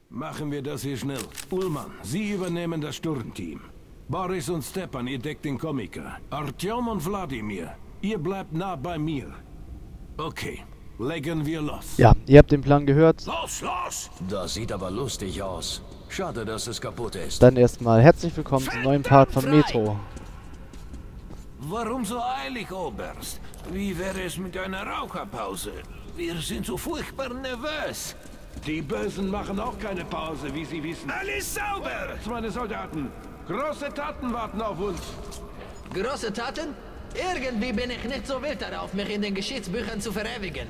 Machen wir das hier schnell. Ullmann, Sie übernehmen das Sturmteam. Boris und Stepan, ihr deckt den Komiker. Artyom und Wladimir, ihr bleibt nah bei mir. Okay, legen wir los. Ja, ihr habt den Plan gehört. Los, los! Das sieht aber lustig aus. Schade, dass es kaputt ist. Dann erstmal herzlich willkommen zum neuen Part von Metro. Warum so eilig, Oberst? Wie wäre es mit einer Raucherpause? Wir sind so furchtbar nervös. Die Bösen machen auch keine Pause, wie Sie wissen. Alles sauber! Meine Soldaten, große Taten warten auf uns. Große Taten? Irgendwie bin ich nicht so wild darauf, mich in den Geschichtsbüchern zu verewigen.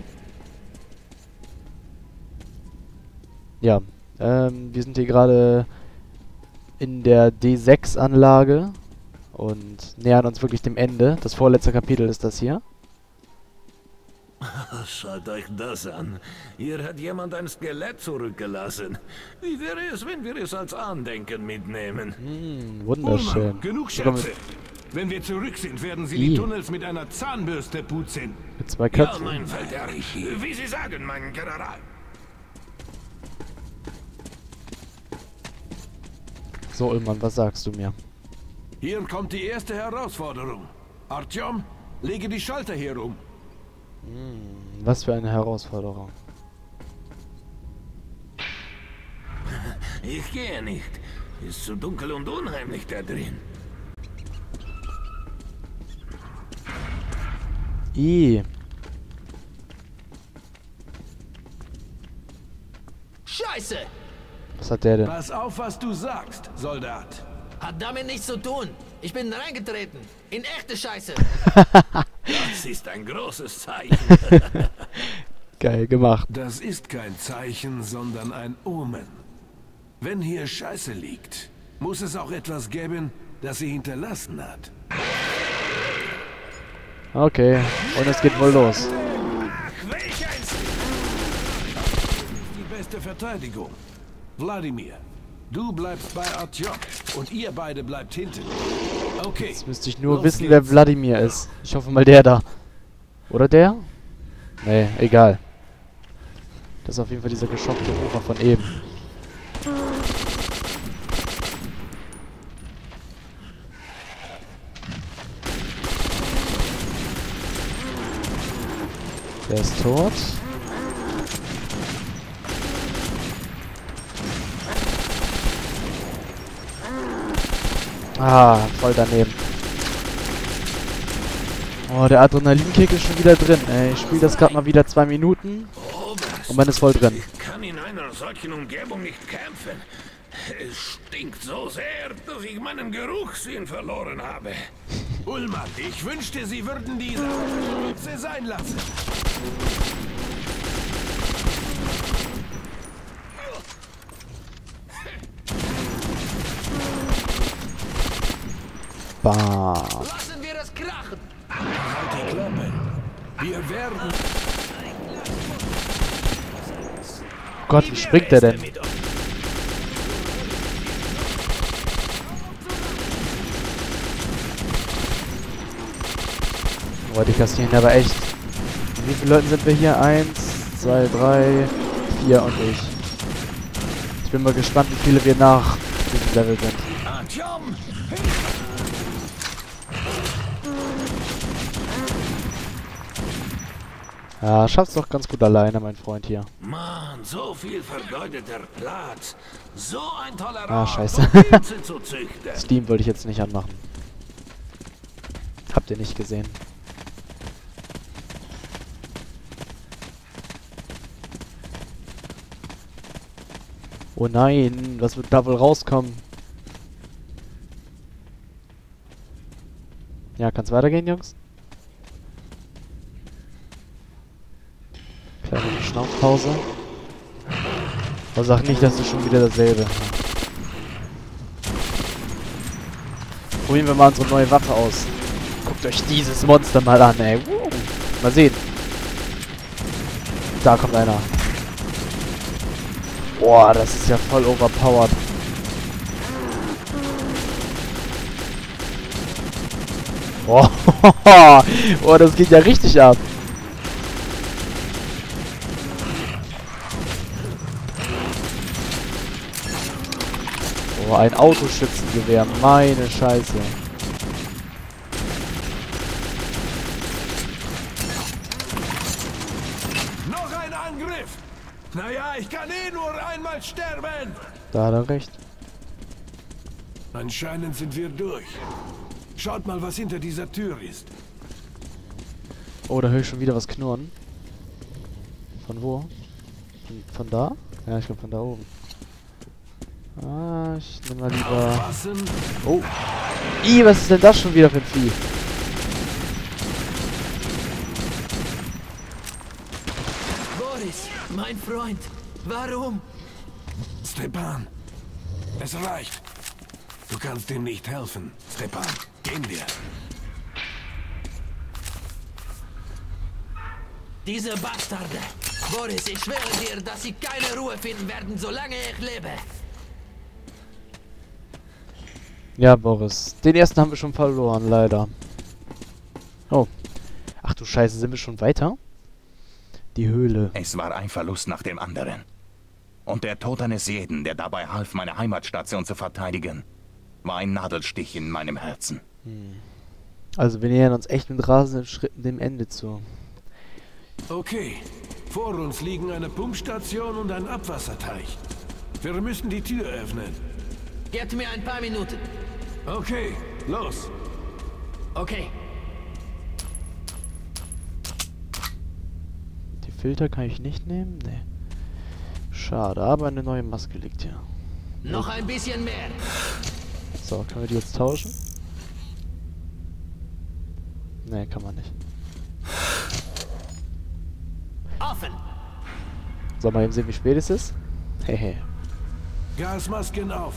Ja, wir sind hier gerade in der D6-Anlage und nähern uns wirklich dem Ende. Das vorletzte Kapitel ist das hier. Schaut euch das an. Hier hat jemand ein Skelett zurückgelassen. Wie wäre es, wenn wir es als Andenken mitnehmen? Wunderschön. Ullmann, genug Scherze. Wenn wir zurück sind, werden Sie die Tunnels mit einer Zahnbürste putzen. Mit 2 Ja, Köpfen. mein Feldherr. Wie Sie sagen, mein General. So, Ullmann, was sagst du mir? Hier kommt die erste Herausforderung. Artyom, lege die Schalter hier um. Was für eine Herausforderung. Ich gehe nicht. Ist zu dunkel und unheimlich da drin. Scheiße! Was hat der denn? Pass auf, was du sagst, Soldat. Hat damit nichts zu tun. Ich bin reingetreten. In echte Scheiße. Das ist ein großes Zeichen. Geil gemacht. Das ist kein Zeichen, sondern ein Omen. Wenn hier Scheiße liegt, muss es auch etwas geben, das sie hinterlassen hat. Okay, und es geht wohl los. Ach, welch ein... Die beste Verteidigung. Wladimir, du bleibst bei Artyom und ihr beide bleibt hinten. Okay. Jetzt müsste ich nur los wissen, geht's. wer Wladimir ist. Ich hoffe mal der da. Oder der? Nee, egal. Das ist auf jeden Fall dieser geschockte Rufer von eben. Der ist tot. Ah, voll daneben. Oh, der Adrenalinkick ist schon wieder drin, ey. Ich spiele das gerade mal wieder 2 Minuten Oberst, und man ist voll drin. ich kann in einer solchen Umgebung nicht kämpfen. Es stinkt so sehr, dass ich meinen Geruchssinn verloren habe. Ullmann, ich wünschte, Sie würden diese Spitze sein lassen. Bam. Lassen wir es krachen. Halt die Klappe. Wir werden... Gott, wie springt der denn? Boah, die kassieren aber echt. Wie viele Leute sind wir hier? 1, 2, 3, 4 und ich. Ich bin mal gespannt, wie viele wir nach diesem Level sind. Artyom! Ja, schaff's doch ganz gut alleine, mein Freund hier. Mann, so viel vergeudeter Platz. So ein toller Ah, Ort, scheiße. um Pilze zu züchten. Steam wollte ich jetzt nicht anmachen. Habt ihr nicht gesehen. Oh nein, was wird da wohl rauskommen? Ja, kann's weitergehen, Jungs? Kleine Schnaufpause. Aber sag nicht, dass du schon wieder dasselbe hast. Probieren wir mal unsere neue Waffe aus. Guckt euch dieses Monster mal an, ey. Mal sehen. Da kommt einer. Boah, das ist ja voll overpowered. Boah, oh, das geht ja richtig ab. Oh, ein Autoschützengewehr. Meine Scheiße. Noch ein Angriff! Naja, ich kann eh nur einmal sterben! Da hat er recht. Anscheinend sind wir durch. Schaut mal, was hinter dieser Tür ist. Oh, da höre ich schon wieder was knurren. Von wo? Von da? Ja, ich glaube von da oben. Ah, ich nehme mal lieber... Aufpassen! Oh. Was ist denn das schon wieder für ein Vieh? Boris, mein Freund, warum? Stepan, es reicht. Du kannst ihm nicht helfen. Stepan, gehen wir. Diese Bastarde! Boris, ich schwöre dir, dass sie keine Ruhe finden werden, solange ich lebe. Ja, Boris. Den ersten haben wir schon verloren, leider. Oh. Ach du Scheiße, sind wir schon weiter? Die Höhle. Es war ein Verlust nach dem anderen. Und der Tod eines jeden, der dabei half, meine Heimatstation zu verteidigen, war ein Nadelstich in meinem Herzen. Also wir nähern uns echt mit rasenden Schritten dem Ende zu. Okay. Vor uns liegen eine Pumpstation und ein Abwasserteich. Wir müssen die Tür öffnen. Gebt mir ein paar Minuten. Okay, los. Okay. Die Filter kann ich nicht nehmen? Nee. Schade, aber eine neue Maske liegt hier. Noch ein bisschen mehr. So, können wir die jetzt tauschen? Nee, kann man nicht. Offen. Soll mal eben sehen, wie spät es ist? Hehe. Gasmasken auf.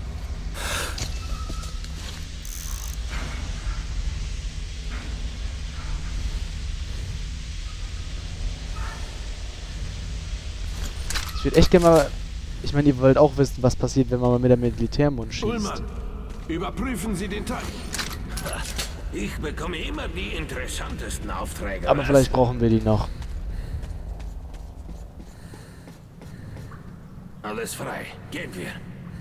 Ich würde echt gerne mal... Ich meine, ihr wollt auch wissen, was passiert, wenn man mal mit der Militärmund schießt. Ullmann, überprüfen Sie den Teich. Ich bekomme immer die interessantesten Aufträge. Aber vielleicht brauchen wir die noch. Alles frei. Gehen wir.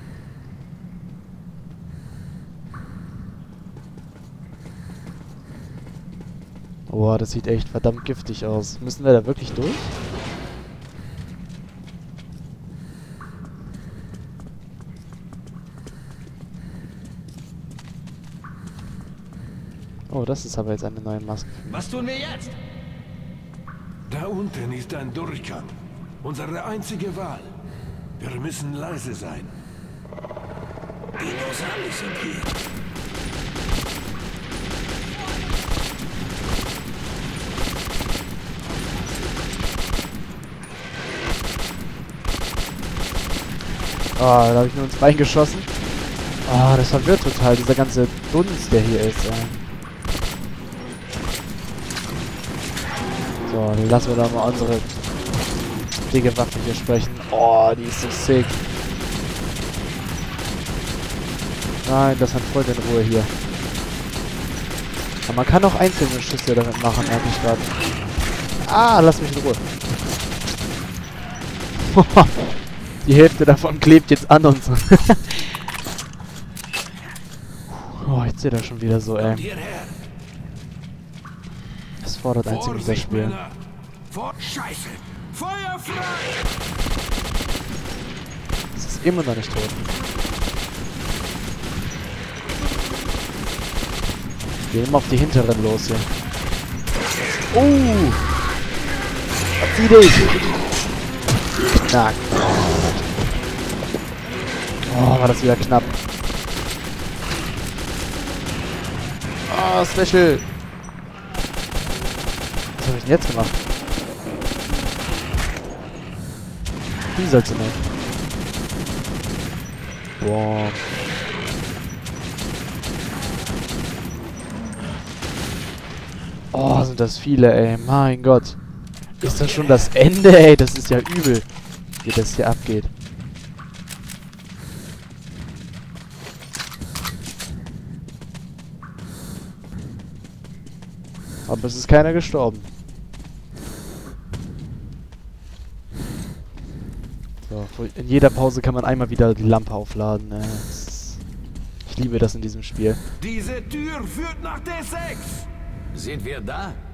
Boah, das sieht echt verdammt giftig aus. Müssen wir da wirklich durch? Oh, das ist aber jetzt eine neue Maske. Was tun wir jetzt? Da unten ist ein Durchgang. Unsere einzige Wahl. Wir müssen leise sein. Die Rosali sind hier. Ah, da habe ich nur ins Bein geschossen. Ah, das verwirrt total, dieser ganze Dunst, der hier ist, ey. So, dann lassen wir da mal unsere dicke Waffe hier sprechen. Oh, die ist so sick. Nein, das hat voll in Ruhe hier. Aber man kann auch einzelne Schüsse damit machen, merke ich gerade. Ah, lass mich in Ruhe. Die Hälfte davon klebt jetzt an uns. Oh, jetzt seht ihr schon wieder so, ey. Das fordert ein ziemlich das Spiel. Scheiße! Feuer frei! Es ist immer noch nicht tot. Wir gehen immer auf die hinteren los hier. Oh! Zieh dich! Knack! Oh, war das wieder knapp. Oh, Special! Was habe ich denn jetzt gemacht? Die sollte nicht. Boah. Oh, sind das viele, ey. Mein Gott. Ist das schon das Ende, ey? Das ist ja übel, wie das hier abgeht. Aber es ist keiner gestorben. So, In jeder Pause kann man einmal wieder die Lampe aufladen. Ich liebe das in diesem Spiel. Diese Tür führt nach D6! Sind wir da?